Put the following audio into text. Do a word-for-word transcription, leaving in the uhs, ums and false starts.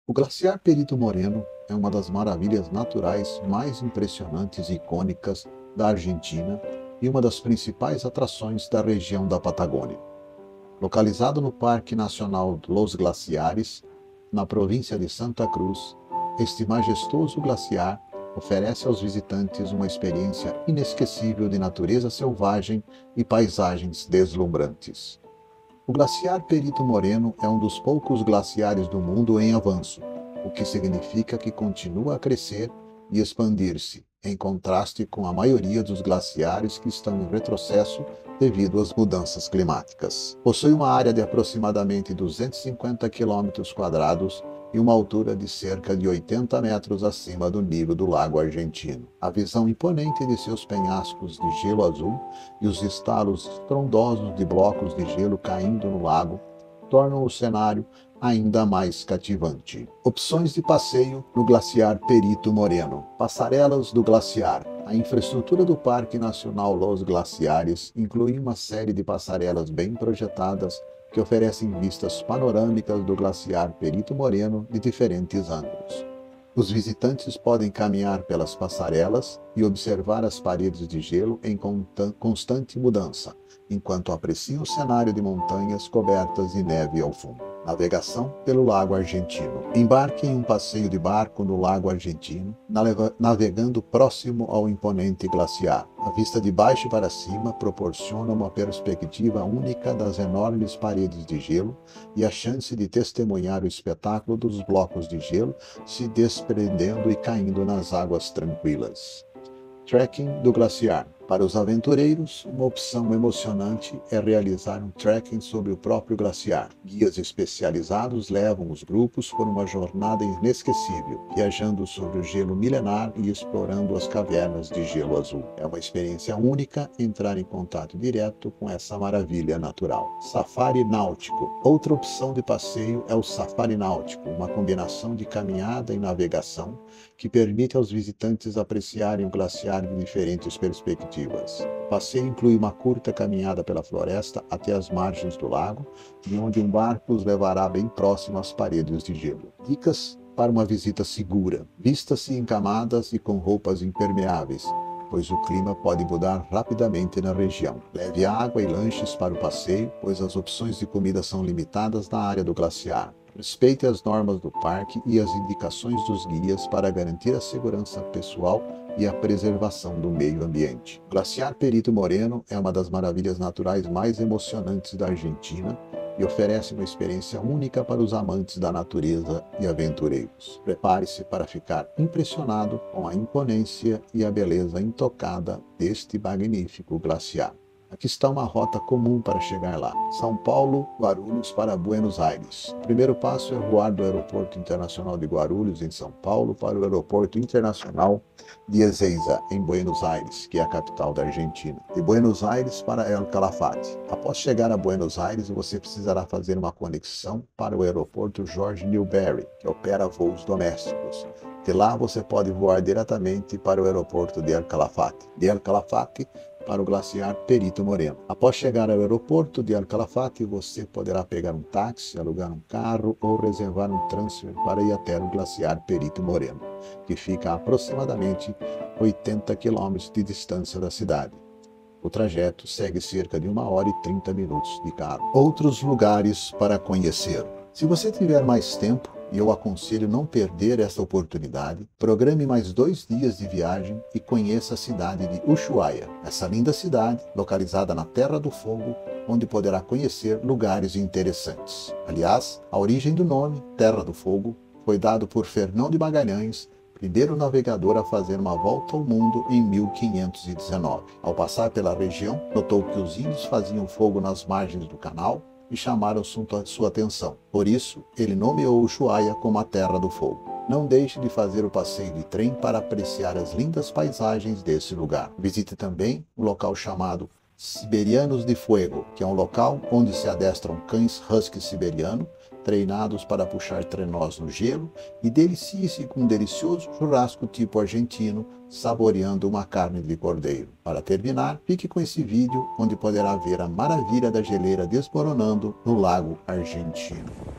O glaciar Perito Moreno é uma das maravilhas naturais mais impressionantes e icônicas da Argentina e uma das principais atrações da região da Patagônia. Localizado no Parque Nacional Los Glaciares, na província de Santa Cruz, este majestoso glaciar oferece aos visitantes uma experiência inesquecível de natureza selvagem e paisagens deslumbrantes. O glaciar Perito Moreno é um dos poucos glaciares do mundo em avanço, o que significa que continua a crescer e expandir-se, em contraste com a maioria dos glaciares que estão em retrocesso devido às mudanças climáticas. Possui uma área de aproximadamente duzentos e cinquenta quilômetros quadrados e uma altura de cerca de oitenta metros acima do nível do Lago Argentino. A visão imponente de seus penhascos de gelo azul e os estalos estrondosos de blocos de gelo caindo no lago tornam o cenário ainda mais cativante. Opções de passeio no glaciar Perito Moreno. Passarelas do glaciar. A infraestrutura do Parque Nacional Los Glaciares inclui uma série de passarelas bem projetadas que oferecem vistas panorâmicas do glaciar Perito Moreno de diferentes ângulos. Os visitantes podem caminhar pelas passarelas e observar as paredes de gelo em constante mudança, enquanto apreciam o cenário de montanhas cobertas de neve ao fundo. Navegação pelo Lago Argentino. Embarque em um passeio de barco no Lago Argentino, navegando próximo ao imponente glaciar. A vista de baixo para cima proporciona uma perspectiva única das enormes paredes de gelo e a chance de testemunhar o espetáculo dos blocos de gelo se desprendendo e caindo nas águas tranquilas. Trekking do glaciar. Para os aventureiros, uma opção emocionante é realizar um trekking sobre o próprio glaciar. Guias especializados levam os grupos por uma jornada inesquecível, viajando sobre o gelo milenar e explorando as cavernas de gelo azul. É uma experiência única entrar em contato direto com essa maravilha natural. Safari náutico. Outra opção de passeio é o safari náutico, uma combinação de caminhada e navegação que permite aos visitantes apreciarem o glaciar de diferentes perspectivas. O passeio inclui uma curta caminhada pela floresta até as margens do lago, de onde um barco os levará bem próximo às paredes de gelo. Dicas para uma visita segura. Vista-se em camadas e com roupas impermeáveis, pois o clima pode mudar rapidamente na região. Leve água e lanches para o passeio, pois as opções de comida são limitadas na área do glaciar. Respeite as normas do parque e as indicações dos guias para garantir a segurança pessoal e a preservação do meio ambiente. O glaciar Perito Moreno é uma das maravilhas naturais mais emocionantes da Argentina e oferece uma experiência única para os amantes da natureza e aventureiros. Prepare-se para ficar impressionado com a imponência e a beleza intocada deste magnífico glaciar. Aqui está uma rota comum para chegar lá. São Paulo, Guarulhos para Buenos Aires. O primeiro passo é voar do Aeroporto Internacional de Guarulhos, em São Paulo, para o Aeroporto Internacional de Ezeiza, em Buenos Aires, que é a capital da Argentina. De Buenos Aires para El Calafate. Após chegar a Buenos Aires, você precisará fazer uma conexão para o Aeroporto Jorge Newbery, que opera voos domésticos. De lá você pode voar diretamente para o aeroporto de El Calafate. De El Calafate para o glaciar Perito Moreno. Após chegar ao aeroporto de El Calafate, você poderá pegar um táxi, alugar um carro ou reservar um transfer para ir até o glaciar Perito Moreno, que fica a aproximadamente oitenta quilômetros de distância da cidade. O trajeto segue cerca de uma hora e trinta minutos de carro. Outros lugares para conhecer. Se você tiver mais tempo, e eu aconselho não perder essa oportunidade, programe mais dois dias de viagem e conheça a cidade de Ushuaia. Essa linda cidade, localizada na Terra do Fogo, onde poderá conhecer lugares interessantes. Aliás, a origem do nome, Terra do Fogo, foi dado por Fernão de Magalhães, primeiro navegador a fazer uma volta ao mundo em mil quinhentos e dezenove. Ao passar pela região, notou que os índios faziam fogo nas margens do canal e chamaram sua atenção. Por isso, ele nomeou Ushuaia como a Terra do Fogo. Não deixe de fazer o passeio de trem para apreciar as lindas paisagens desse lugar. Visite também o local chamado Siberianos de Fuego, que é um local onde se adestram cães husky siberiano, treinados para puxar trenós no gelo, e delicie-se com um delicioso churrasco tipo argentino, saboreando uma carne de cordeiro. Para terminar, fique com esse vídeo onde poderá ver a maravilha da geleira desmoronando no Lago Argentino.